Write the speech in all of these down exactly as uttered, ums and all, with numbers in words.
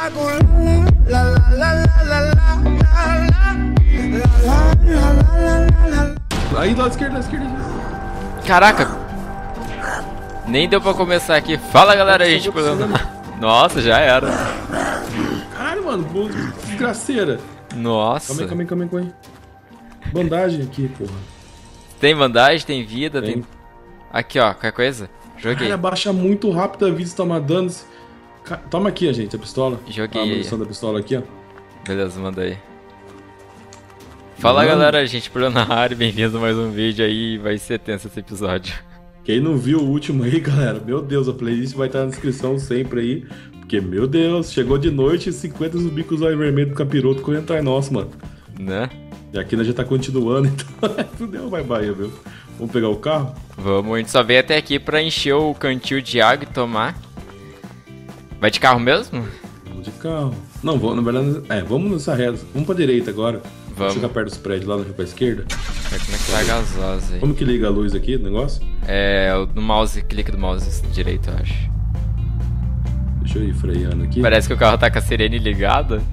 Aí, lado esquerdo, lado esquerdo. Caraca. Nem deu pra começar aqui. Fala, galera, a gente... Nossa, já era. Caralho, mano, desgraceira. Nossa. Calma aí, calma aí, calma aí, calma aí. Bandagem aqui, porra. Tem bandagem, tem vida, tem... Tem. Aqui, ó, qualquer coisa. Joguei. Cara, baixa muito rápido a vida, você toma dano. Ca- Toma aqui, ó, gente, a pistola. Joguei A aí. munição da pistola aqui, ó. Beleza, manda aí. Fala, Mano. galera, gente, por na área, bem-vindo a mais um vídeo aí, vai ser tenso esse episódio. Quem não viu o último aí, galera, meu Deus, a playlist vai estar na descrição sempre aí. Porque, meu Deus, chegou de noite e cinquenta zumbis com os olhos vermelhos do capiroto correndo atrás nosso, mano. Né? E aqui nós já tá continuando, então fudeu, vai Bahia, viu? Vamos pegar o carro? Vamos, a gente só veio até aqui pra encher o cantil de água e tomar. Vai de carro mesmo? Vamos de carro. Não, vamos, na verdade, é, vamos nessa reta. Vamos pra direita agora. Vamos. Chegar perto dos prédios lá, não pra esquerda. Vai como é que tá a gasosa aí? Como que liga a luz aqui do negócio? É, no mouse, clique do mouse direito, eu acho. Deixa eu ir freando aqui. Parece que o carro tá com a sirene ligada.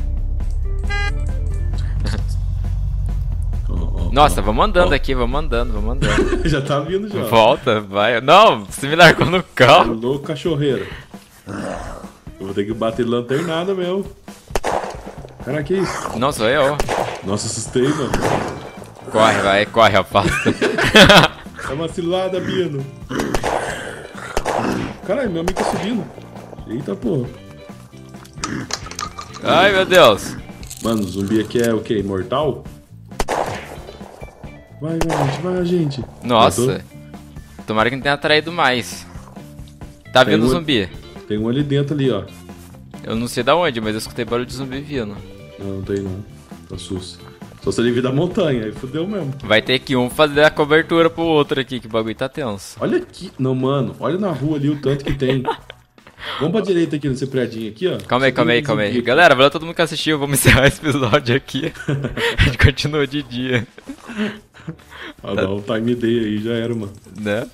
Ó, ó, Nossa, ó, vamos andando ó. aqui, vamos andando, vamos andando. Já tá vindo já. Volta, vai. Não, você me largou no carro. Louco cachorreiro. Eu vou ter que bater lanternada, meu. Caraca, que isso? Não, sou eu. Nossa, assustei, mano. Corre, vai, corre, rapaz. É uma cilada, Bino. Caralho, meu amigo tá subindo. Eita, porra. Ai, meu Deus. Mano, o zumbi aqui é o quê? Imortal? Vai, vai, gente, vai, gente. Nossa. Matou? Tomara que não tenha atraído mais. Tá Tem vindo um- zumbi. Tem um ali dentro ali, ó. Eu não sei da onde, mas eu escutei barulho de zumbi vindo. Não, não tem não. Tá sus. Só se ele vir da montanha, aí fodeu mesmo. Vai ter que um fazer a cobertura pro outro aqui, que o bagulho tá tenso. Olha aqui. Não, mano, olha na rua ali o tanto que tem. Vamos pra direita aqui nesse prédinho aqui, ó. Calma aí, Só calma tem aí, calma aí. zumbi aqui. Galera, valeu todo mundo que assistiu. Vamos encerrar esse episódio aqui. A gente continua de dia, Ah, dá um time day aí, já era, mano. né?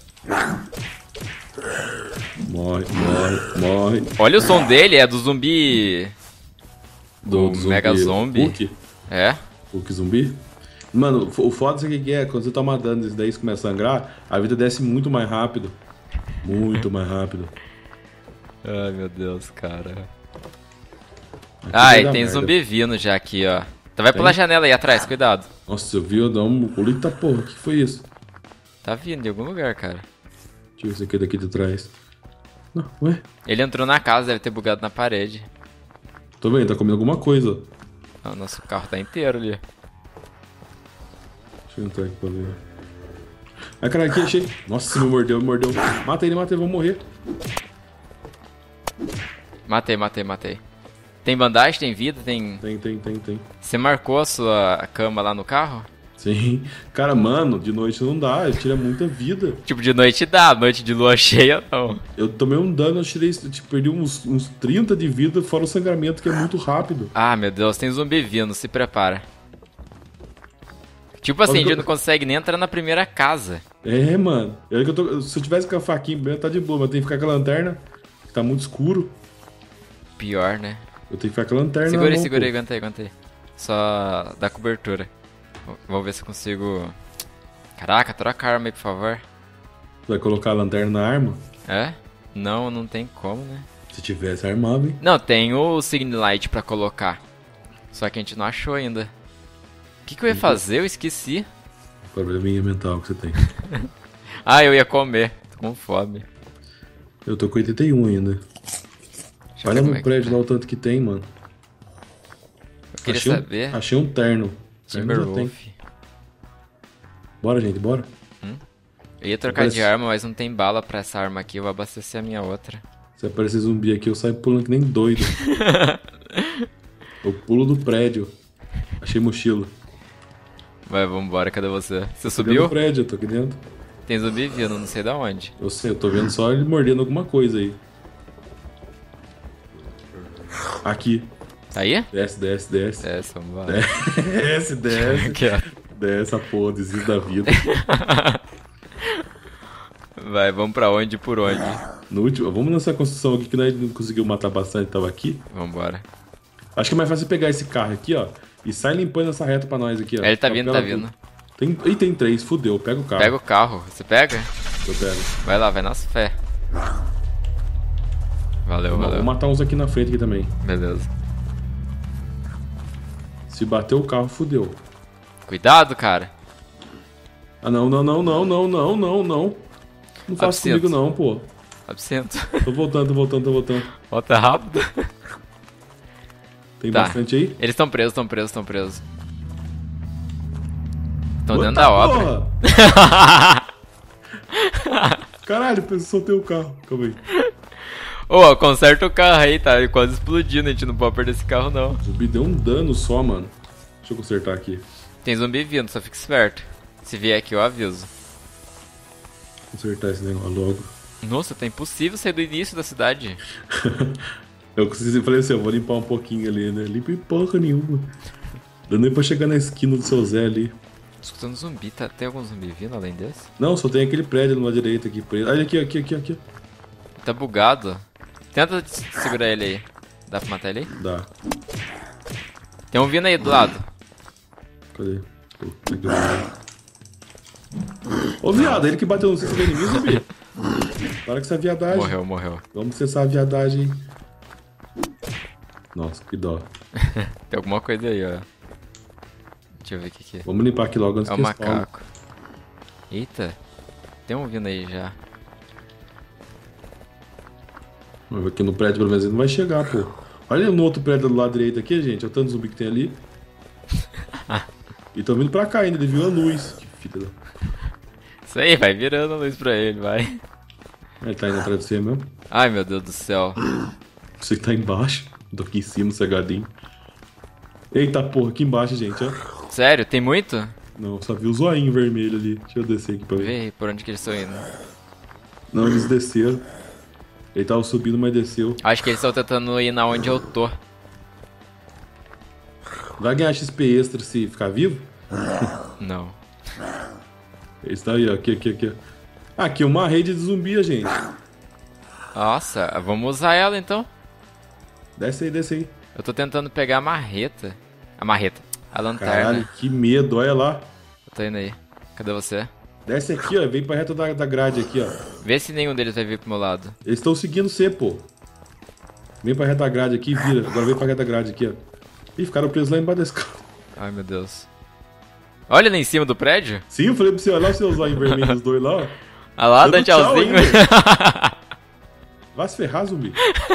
Morre, morre, morre. Olha o som dele, é do zumbi... Do, zumbi. Mega Zombie. Hulk? É? Hulk zumbi? Mano, o foda é que é, quando você toma dano desse daí e começa a sangrar, a vida desce muito mais rápido. Muito mais rápido. Ai, meu Deus, cara. Aqui Ah, vai e dar tem merda. zumbi vindo já aqui, ó. Então vai Tem? pela janela aí atrás, cuidado. Nossa, eu vi eu dar um... Eita porra, o que foi isso? Tá vindo de algum lugar, cara. Deixa eu ver esse aqui daqui de trás. Não, ué? Ele entrou na casa, deve ter bugado na parede. Tô vendo, tá comendo alguma coisa. Ah, o nosso carro tá inteiro ali. Deixa eu entrar aqui pra ver. Ai, cara, aqui achei. Nossa, me mordeu, me mordeu. Mata ele, mata ele, vou morrer. Matei, matei, matei. Tem bandagem, tem vida, tem... Tem, tem, tem, tem. Você marcou a sua cama lá no carro? Sim. Cara, mano, de noite não dá, ele tira muita vida. Tipo, de noite dá, noite de lua cheia não. Eu tomei um dano, eu tirei, tipo, perdi uns, uns trinta de vida, fora o sangramento, que é muito rápido. Ah, meu Deus, tem zumbi vindo, se prepara. Tipo assim, a gente não consegue nem entrar na primeira casa. É, mano. Eu, que eu tô- se eu tivesse com a faquinha bem, tá de boa, mas eu tenho que ficar com a lanterna, que tá muito escuro. Pior, né? Eu tenho que ficar com a lanterna. Segura na aí, mão, segura aí, pô. aguenta aí, aguenta aí. Só dá cobertura. V- Vamos ver se eu consigo... Caraca, troca a arma aí, por favor. Vai colocar a lanterna na arma? É? Não, não tem como, né? Se tivesse armado, hein? Não, tem o Signal Light pra colocar. Só que a gente não achou ainda. O que, que eu ia fazer? Eu esqueci. Probleminha mental que você tem. Ah, eu ia comer. Tô com fome. Eu tô com oitenta e um ainda. Deixa eu ver Olha como no é que prédio tá. lá o tanto que tem, mano. Eu queria achei saber. Um, achei um terno. Terno já tem. Timberwolf. Bora, gente, bora. Eu ia trocar Parece- de arma, mas não tem bala pra essa arma aqui. Eu vou abastecer a minha outra. Se aparecer zumbi aqui, eu saio pulando que nem doido. Eu pulo do prédio. Achei mochila. Vai, vambora. Cadê você? Você Tô dentro do subiu? prédio, eu tô aqui dentro. Tem zumbi vindo, não sei da onde. Eu sei, eu tô vendo só ele mordendo alguma coisa aí. Aqui. Tá aí? Desce, desce, desce. Desce, vambora. Desce, desce. Aqui, ó. Desce a porra, desiste da vida. Vai, vamos pra onde e por onde? No último, vamos nessa construção aqui que nós não conseguiu matar bastante, tava aqui. Vambora. Acho que é mais fácil pegar esse carro aqui, ó. E sai limpando essa reta pra nós aqui, ó. Ele tá Só vindo, pela- tá vindo. Tem... Ih, tem três, fudeu. Pega o carro. Pega o carro. Você pega? Eu pego. Vai lá, vai nas fé. Valeu, Vamos, valeu. vou matar uns aqui na frente aqui também. Beleza. Se bater o carro, fudeu. Cuidado, cara. Ah, não, não, não, não, não, não, não, não. Não faça Absinto. comigo não, pô. Absinto. Tô voltando, tô voltando, tô voltando. Volta rápido. Tem Tá. bastante aí? Eles estão presos, estão presos, estão presos. Estão Outra dentro da obra. porra! Caralho, eu soltei o carro. Calma aí. Ô, conserta o carro aí, tá quase explodindo. A gente não pode perder esse carro, não. O zumbi deu um dano só, mano. Deixa eu consertar aqui. Tem zumbi vindo, só fica esperto. Se vier aqui, eu aviso. Consertar esse negócio logo. Nossa, tá impossível sair do início da cidade. Eu consegui, falei assim, eu vou limpar um pouquinho ali, né? Limpa em porra nenhuma. Dando nem pra chegar na esquina do seu Zé ali. Tô escutando zumbi, tá? Tem algum zumbi vindo além desse? Não, só tem aquele prédio numa direita aqui preso. Olha aqui, aqui, aqui, aqui. Tá bugado. Tenta segurar ele aí. Dá pra matar ele aí? Dá. Tem um vindo aí do lado. Cadê? Pô, legal. Ô, viado, ele que bateu no centro do inimigo, zumbi. Para com essa viadagem. Morreu, morreu. Vamos cessar a viadagem. Nossa, que dó. Tem alguma coisa aí, ó. Deixa eu ver o que que é. Vamos limpar aqui logo antes É o que eles falem. macaco. Eita. Tem um vindo aí já. Vamos ver aqui no prédio, pelo menos ele não vai chegar, pô. Olha no outro prédio do lado direito aqui, gente. Olha o tanto de zumbi que tem ali. E tô vindo pra cá ainda, ele viu a luz. Que filha da... Isso aí, vai virando a luz pra ele, vai. Ele tá indo atrás de você mesmo. Ai, meu Deus do céu. Você que tá embaixo. Eu tô aqui em cima, cegadinho. Eita porra, aqui embaixo, gente, ó. Sério, tem muito? Não, só vi o zoinho vermelho ali. Deixa eu descer aqui pra ver. Vê aí por onde que eles estão indo. Não, eles desceram. Ele tava subindo, mas desceu. Acho que eles estão tentando ir na onde eu tô. Vai ganhar X P extra se ficar vivo? Não. Ele está aí, ó. Aqui, aqui, aqui. Ah, aqui uma rede de zumbi, gente. Nossa, vamos usar ela então. Desce aí, desce aí. Eu tô tentando pegar a marreta. A marreta. A lanterna. Caralho, que medo, olha lá. Eu tô indo aí. Cadê você? Desce aqui, ó. Vem pra reta da, da grade aqui, ó. Vê se nenhum deles vai vir pro meu lado. Eles estão seguindo você, pô. Vem pra reta da grade aqui e vira. Agora vem pra reta da grade aqui, ó. Ih, ficaram presos lá embaixo desse carro. Ai, meu Deus. Olha lá em cima do prédio. Sim, eu falei pra você olhar os seus olhos vermelhos, os dois lá, ó. Ah lá, Dando dá tchauzinho. tchau Vai se ferrar, zumbi.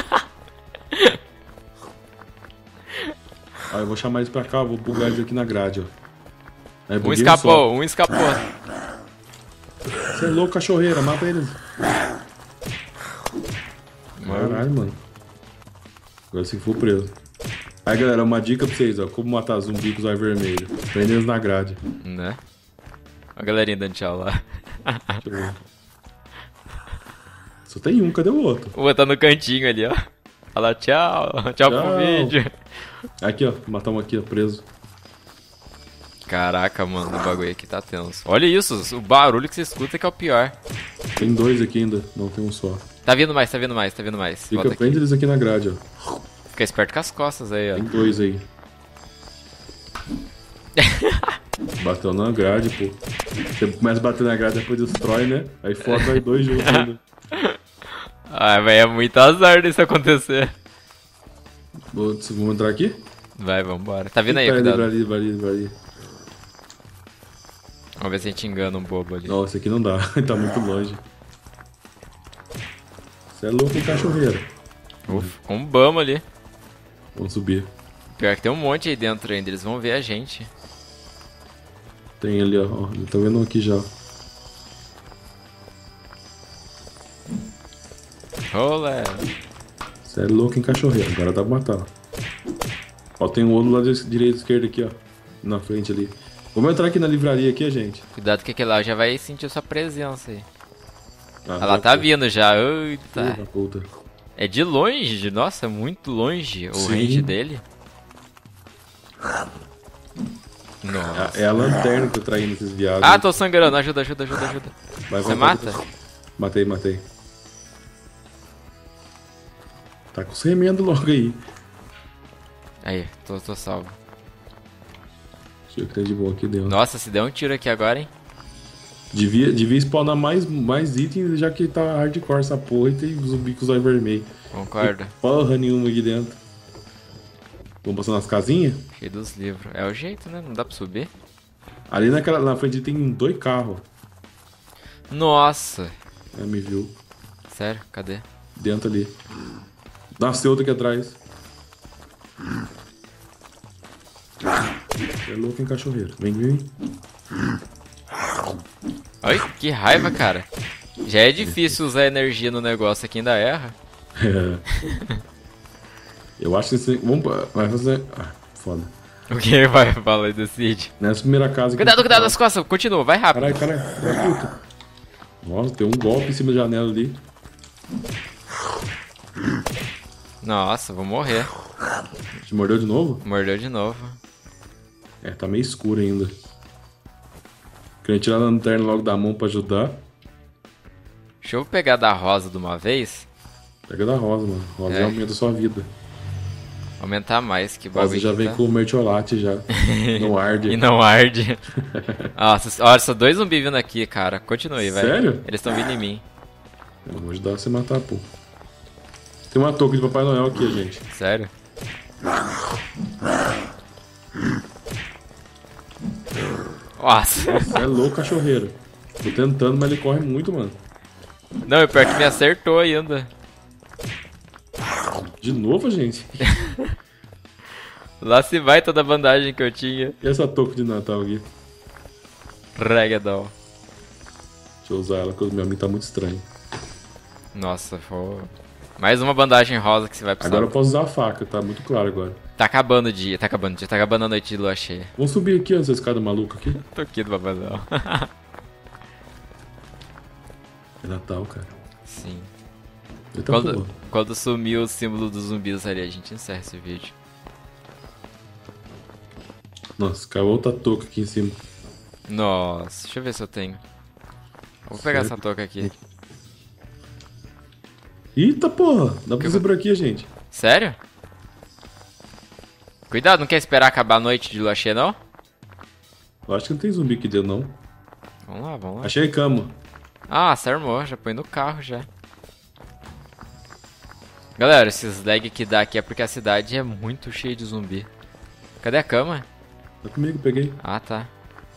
Ó, eu vou chamar eles pra cá, vou bugar eles aqui na grade, ó. Aí, Um buguei escapou, só. um escapou. Você é louco, cachorreira, mata eles. Caralho, mano. Agora sim for preso. Aí, galera, uma dica pra vocês, ó. Como matar zumbi com os olhos vermelhos. Prende eles na grade. Né? A galerinha dando tchau lá. Deixa eu ver. Só tem um, cadê o outro? O outro tá no cantinho ali, ó. Fala tchau, tchau, Tchau. pro vídeo. Aqui, ó. Matar um aqui, ó, preso. Caraca, mano, o bagulho aqui tá tenso. Olha isso, o barulho que você escuta que é o pior. Tem dois aqui ainda. Não, tem um só. Tá vindo mais, tá vindo mais, tá vindo mais. Fica, Volta aqui. prende eles aqui na grade, ó. Fica esperto com as costas aí, Tem ó. dois aí. Bateu na grade, pô. Você começa a bater na grade, depois destrói, né? Aí fora vai dois juntos ainda. Ai, vai, é muito azar disso acontecer. Vou- Vamos entrar aqui? Vai, vambora. Tá vindo aí, Vai ali, cuidado. vai ali, vai ali, vai ali. Vamos ver se a gente engana um bobo ali. Nossa, aqui não dá. Tá muito longe. Você é louco, hein, cachorreiro. Ufa, um bamo ali. Vamos subir. Pior que tem um monte aí dentro ainda, eles vão ver a gente. Tem ali, ó. ó. Tá vendo um aqui já. Olé. Você é louco, hein, cachorreiro. Agora dá pra matar. Ó, tem um outro lado direito e esquerdo aqui, ó. Na frente ali. Vamos entrar aqui na livraria aqui, gente. Cuidado que aquele lá já vai sentir sua presença aí. Ah, Ela tá já- vindo já. Eita. Porra, puta. É de longe, nossa, muito longe o Sim. range dele. Nossa. É é a lanterna que eu traindo esses viados. Ah, tô sangrando, ajuda, ajuda, ajuda, ajuda. Vai, Você vai, mata? vai. Matei, matei. Tá com os remendos logo aí. Aí, tô, tô salvo. Deixa eu ver o que tem de boa aqui dentro. Nossa, se der um tiro aqui agora, hein? Devia, devia spawnar mais, mais itens, já que tá hardcore essa porra e tem zumbi com os olhos vermelhos. Concordo. Tem porra nenhuma aqui dentro. Vamos passar nas casinhas? Cheio dos livros. É o jeito, né? Não dá pra subir. Ali naquela, na frente tem dois carros. Nossa. É, me viu. Sério? Cadê? Dentro ali. Nasceu outro aqui atrás. É louco em cachorreiro. Vem, vem. Ai, que raiva, cara. Já é difícil usar energia no negócio aqui, ainda erra. É. Eu acho que esse... Vamos... Vai fazer... Ah, foda. O que vai falar e decide? Nessa primeira casa... Cuidado, cuidado das costas. Continua, vai rápido. Caralho, caralho. Caralho, puta. Nossa, tem um golpe em cima da janela ali. Nossa, vou morrer. Te mordeu de novo? Mordeu de novo. É, tá meio escuro ainda. Queria tirar a lanterna logo da mão pra ajudar. Deixa eu pegar da rosa de uma vez. Pega da rosa, mano. Rosa É. já aumenta a sua vida. Aumentar mais, que Rosa bagulho. já que vem tá. com o mertiolate já. Não arde. E não arde. Nossa, olha, só dois zumbis vindo aqui, cara. Continue, velho. Sério? Eles estão vindo em mim. Eu vou ajudar você a matar, pô. Tem uma touca de Papai Noel aqui, gente. Sério? Nossa. Você é louco, cachorreiro. Tô tentando, mas ele corre muito, mano. Não, e pior que me acertou ainda. De novo, gente? Lá se vai toda a bandagem que eu tinha. E essa touca de Natal aqui? Regadão. Deixa eu usar ela, porque o meu amigo tá muito estranho. Nossa, foi. Mais uma bandagem rosa que você vai precisar. Agora eu posso usar a faca, tá muito claro agora. Tá acabando o dia, tá acabando o dia, tá acabando a noite de lua cheia. Vamos subir aqui antes dessa escada maluca aqui. Tô aqui do babazão. É Natal, cara. Sim. Eita Quando, porra. quando sumiu o símbolo dos zumbis ali, a gente encerra esse vídeo. Nossa, caiu outra touca aqui em cima. Nossa, deixa eu ver se eu tenho. Vou pegar Sério? essa touca aqui. Eita porra! Dá pra fazer por aqui, gente. Sério? Cuidado, não quer esperar acabar a noite de lua cheia, não? Eu acho que não tem zumbi aqui dentro, não. Vamos lá, vamos lá. Achei cama. Ah, você armou, já põe no carro já. Galera, esses lag que dá aqui é porque a cidade é muito cheia de zumbi. Cadê a cama? Tá comigo, peguei. Ah, tá.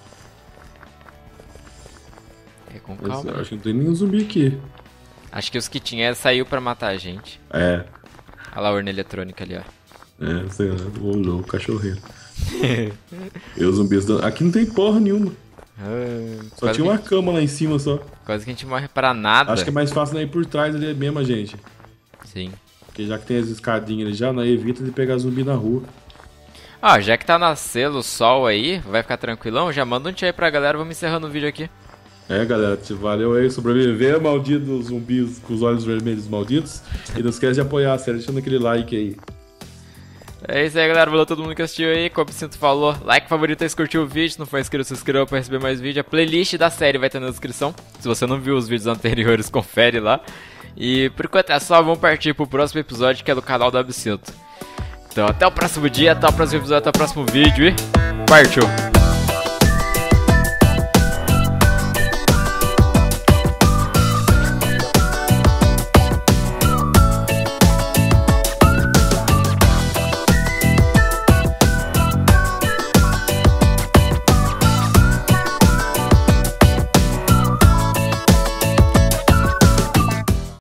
É com Mas calma. eu acho que não tem nenhum zumbi aqui. Acho que os que tinha saiu pra matar a gente. É. Olha lá a urna eletrônica ali, ó. É, sei lá. Ô louco, cachorreiro. E os zumbis... Dan... Aqui não tem porra nenhuma. Ah, Só quase tinha uma que, cama lá em cima, só. quase que a gente morre pra nada. Acho que é mais fácil não ir por trás ali mesmo, gente. Sim. Porque já que tem as escadinhas ali já, não evita de pegar zumbi na rua. Ah, já que tá nascendo o sol aí, vai ficar tranquilão, já manda um tchau aí pra galera, vamos encerrando o vídeo aqui. É, galera, te valeu aí sobreviver, maldito zumbis com os olhos vermelhos malditos. E não esquece de apoiar a série, deixando aquele like aí. É isso aí, galera. Valeu a todo mundo que assistiu aí. Como o Cinto falou, like, favorito aí se curtiu o vídeo. Se não for inscrito, se inscreva pra receber mais vídeo. A playlist da série vai estar na descrição. Se você não viu os vídeos anteriores, confere lá. E por enquanto é só, vamos partir pro próximo episódio, que é do canal do Absinto. Então até o próximo dia, até o próximo episódio, até o próximo vídeo e partiu!